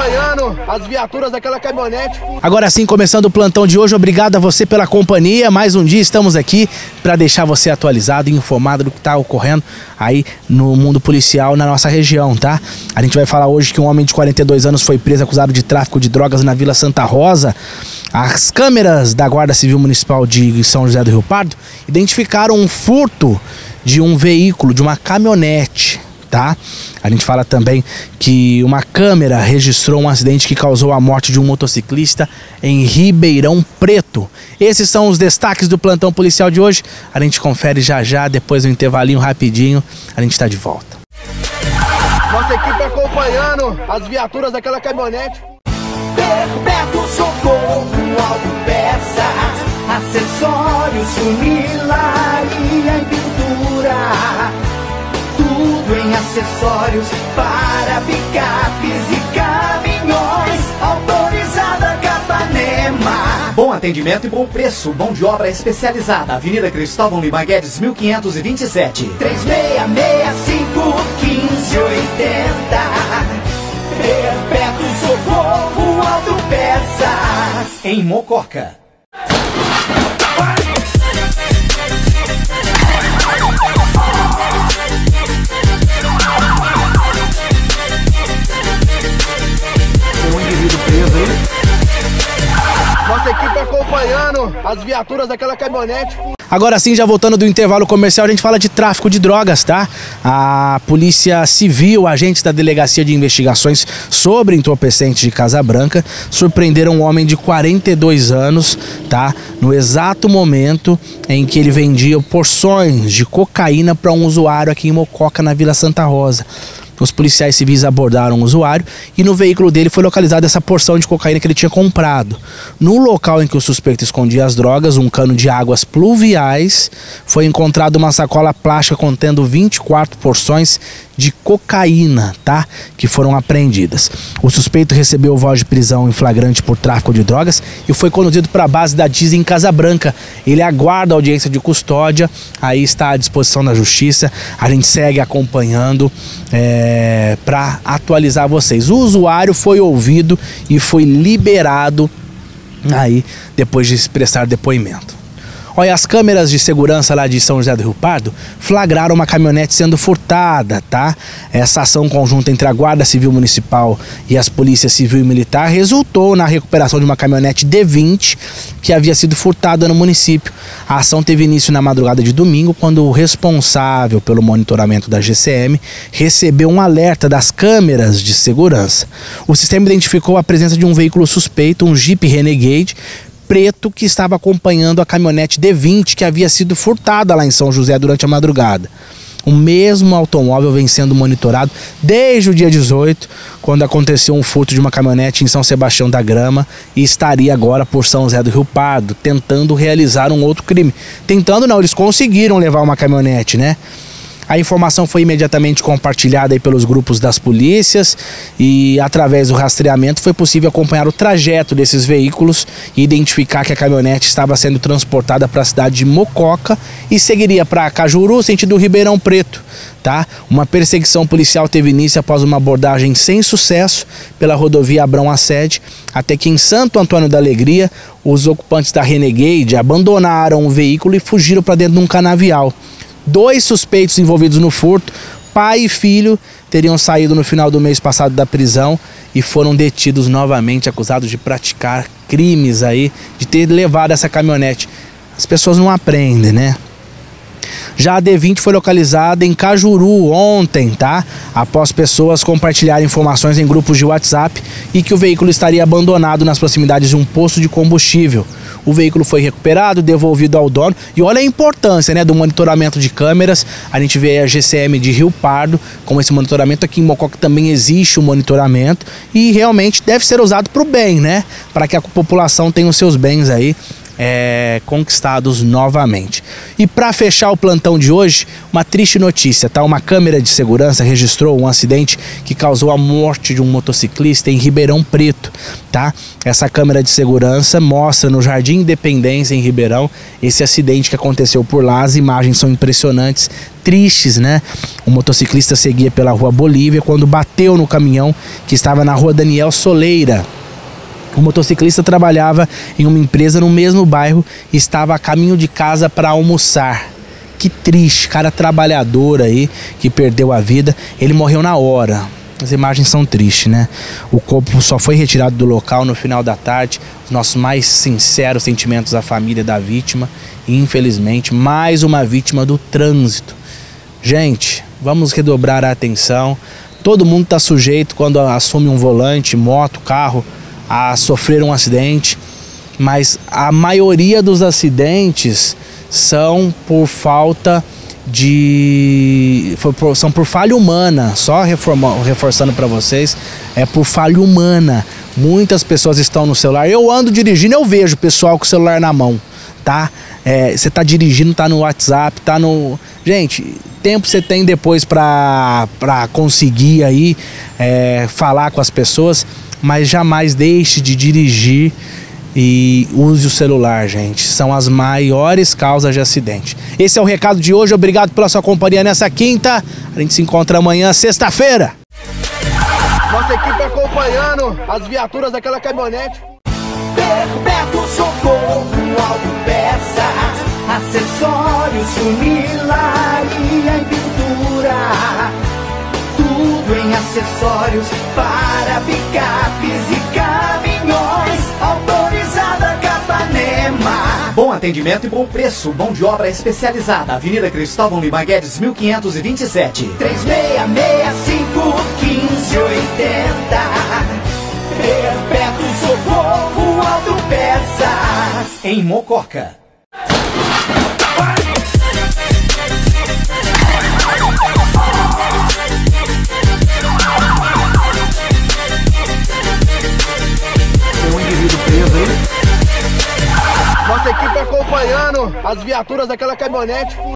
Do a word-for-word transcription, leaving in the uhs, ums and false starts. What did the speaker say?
acompanhando as viaturas daquela caminhonete. Agora sim, começando o plantão de hoje, obrigado a você pela companhia. Mais um dia estamos aqui para deixar você atualizado e informado do que está ocorrendo aí no mundo policial na nossa região, tá? A gente vai falar hoje que um homem de quarenta e dois anos foi preso acusado de tráfico de drogas na Vila Santa Rosa. As câmeras da Guarda Civil Municipal de São José do Rio Pardo identificaram um furto de um veículo, de uma caminhonete, tá? A gente fala também que uma câmera registrou um acidente que causou a morte de um motociclista em Ribeirão Preto. Esses são os destaques do plantão policial de hoje. A gente confere já já, depois do intervalinho rapidinho, a gente está de volta. Nossa equipe acompanhando as viaturas daquela caminhonete. Perpétuo Socorro, autopeças, acessórios, funilaria e pintura. Tudo em acessórios para picapes e caminhões. Autorizada Capanema. Bom atendimento e bom preço. Mão de obra especializada. Avenida Cristóvão Lima Guedes, mil quinhentos e vinte e sete. três seis seis cinco, um cinco oito zero. Perpétuo Socorro, autopeças. Em Mococa. Nossa equipe acompanhando as viaturas daquela caminhonete. Agora sim, já voltando do intervalo comercial, a gente fala de tráfico de drogas, tá? A Polícia Civil, agentes da Delegacia de Investigações sobre Entorpecentes de Casa Branca, surpreenderam um homem de quarenta e dois anos, tá? No exato momento em que ele vendia porções de cocaína para um usuário aqui em Mococa, na Vila Santa Rosa. Os policiais civis abordaram o usuário e no veículo dele foi localizada essa porção de cocaína que ele tinha comprado. No local em que o suspeito escondia as drogas, um cano de águas pluviais, foi encontrado uma sacola plástica contendo vinte e quatro porções de cocaína, tá? Que foram apreendidas. O suspeito recebeu voz de prisão em flagrante por tráfico de drogas e foi conduzido para a base da D I S em Casa Branca. Ele aguarda a audiência de custódia, aí está à disposição da justiça. A gente segue acompanhando é, para atualizar vocês. O usuário foi ouvido e foi liberado aí depois de prestar depoimento. Olha, as câmeras de segurança lá de São José do Rio Pardo flagraram uma caminhonete sendo furtada, tá? Essa ação conjunta entre a Guarda Civil Municipal e as Polícias Civil e Militar resultou na recuperação de uma caminhonete D vinte que havia sido furtada no município. A ação teve início na madrugada de domingo, quando o responsável pelo monitoramento da G C M recebeu um alerta das câmeras de segurança. O sistema identificou a presença de um veículo suspeito, um Jeep Renegade preto, que estava acompanhando a caminhonete D vinte que havia sido furtada lá em São José durante a madrugada. O mesmo automóvel vem sendo monitorado desde o dia dezoito, quando aconteceu um furto de uma caminhonete em São Sebastião da Grama, e estaria agora por São José do Rio Pardo, tentando realizar um outro crime. Tentando não, eles conseguiram levar uma caminhonete, né? A informação foi imediatamente compartilhada aí pelos grupos das polícias e, através do rastreamento, foi possível acompanhar o trajeto desses veículos e identificar que a caminhonete estava sendo transportada para a cidade de Mococa e seguiria para Cajuru, sentido Ribeirão Preto, tá? Uma perseguição policial teve início após uma abordagem sem sucesso pela rodovia Abrão Assede, até que em Santo Antônio da Alegria, os ocupantes da Renegade abandonaram o veículo e fugiram para dentro de um canavial. Dois suspeitos envolvidos no furto, pai e filho, teriam saído no final do mês passado da prisão e foram detidos novamente, acusados de praticar crimes aí, de ter levado essa caminhonete. As pessoas não aprendem, né? Já a D vinte foi localizada em Cajuru ontem, tá? Após pessoas compartilharem informações em grupos de WhatsApp e que o veículo estaria abandonado nas proximidades de um posto de combustível. O veículo foi recuperado, devolvido ao dono. E olha a importância, né, do monitoramento de câmeras. A gente vê a G C M de Rio Pardo com esse monitoramento. Aqui em Mococa também existe o monitoramento e realmente deve ser usado para o bem, né? Para que a população tenha os seus bens aí é, conquistados novamente. E para fechar o plantão de hoje, uma triste notícia, tá? Uma câmera de segurança registrou um acidente que causou a morte de um motociclista em Ribeirão Preto, tá? Essa câmera de segurança mostra no Jardim Independência, em Ribeirão, esse acidente que aconteceu por lá. As imagens são impressionantes, tristes, né? O motociclista seguia pela Rua Bolívia quando bateu no caminhão que estava na Rua Daniel Soleira. O motociclista trabalhava em uma empresa no mesmo bairro e estava a caminho de casa para almoçar. Que triste, cara trabalhador aí que perdeu a vida. Ele morreu na hora. As imagens são tristes, né? O corpo só foi retirado do local no final da tarde. Os nossos mais sinceros sentimentos à família da vítima. E infelizmente, mais uma vítima do trânsito. Gente, vamos redobrar a atenção. Todo mundo está sujeito, quando assume um volante, moto, carro, a sofrer um acidente. Mas a maioria dos acidentes são por falta de... são por falha humana. Só reforma, reforçando para vocês, é por falha humana. Muitas pessoas estão no celular. Eu ando dirigindo, eu vejo o pessoal com o celular na mão, tá? É, você tá dirigindo, tá no WhatsApp, tá no... Gente, tempo você tem depois pra, pra conseguir aí é, falar com as pessoas, mas jamais deixe de dirigir e use o celular, gente. São as maiores causas de acidente. Esse é o recado de hoje. Obrigado pela sua companhia nessa quinta. A gente se encontra amanhã, sexta-feira. Nossa equipe acompanhando as viaturas daquela caminhonete. Perpétuo Socorro, autopeças, acessórios, funilaria e pintura. Tudo em acessórios para picapes e caminhões. Autorizada Capanema. Bom atendimento e bom preço. Mão de obra especializada. Avenida Cristóvão Lima Guedes, mil quinhentos e vinte e sete. três seis seis cinco, um cinco oito zero. Perpétuo Socorro, autopeças. Em Mococa. Tem um indivíduo preso aí. Nossa equipe acompanhando as viaturas daquela caminhonete.